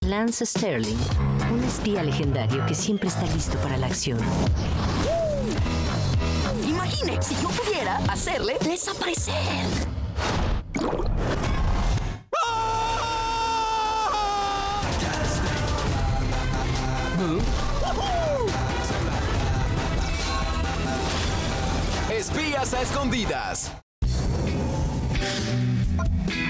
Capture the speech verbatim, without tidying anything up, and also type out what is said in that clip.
Lance Sterling, un espía legendario que siempre está listo para la acción. Imagine si yo pudiera hacerle desaparecer. Espías a escondidas.